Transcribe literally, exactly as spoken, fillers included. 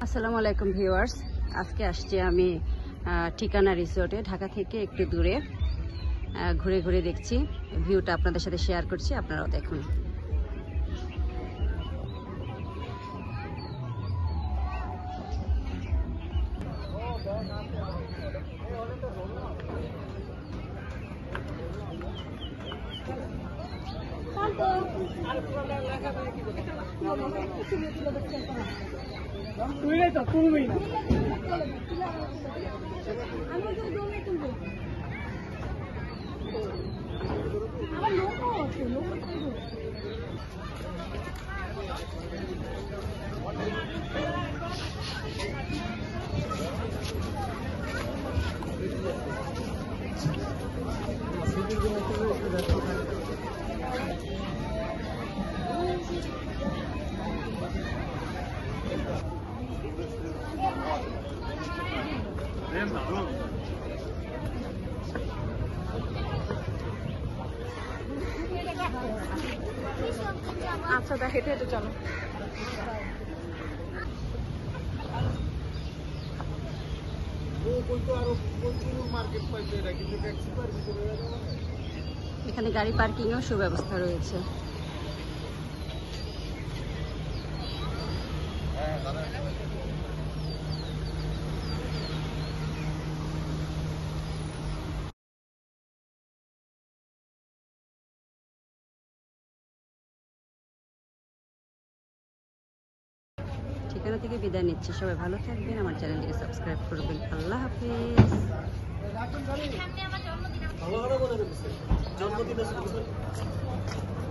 আসসালামু আলাইকুম ভিউয়ার্স, আজকে আসছি আমি ঠিকানা রিসোর্টে। ঢাকা থেকে একটু দূরে ঘুরে ঘুরে দেখছি, ভিউটা আপনাদের সাথে শেয়ার করছি, আপনারাও দেখুন। আচ্ছা, তা হেঁটে হেঁটে চলো। এখানে গাড়ি পার্কিংয়েও সুব্যবস্থা রয়েছে। ঠিকানা থেকে বিদায় নিচ্ছি, সবাই ভালো থাকবেন, আমার চ্যানেলটিকে সাবস্ক্রাইব করবেন। আল্লাহ হাফেজ।